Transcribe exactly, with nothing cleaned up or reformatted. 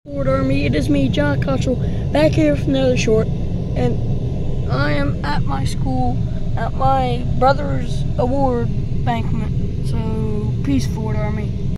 Ford Army, it is me, John Cottrell, back here from the other short, and I am at my school at my brother's award banquet. So, peace, Ford Army.